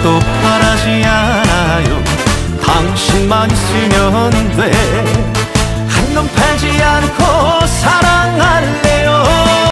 아무것도 바라지 않아요. 당신만 있으면 돼. 한 놈 팔지 않고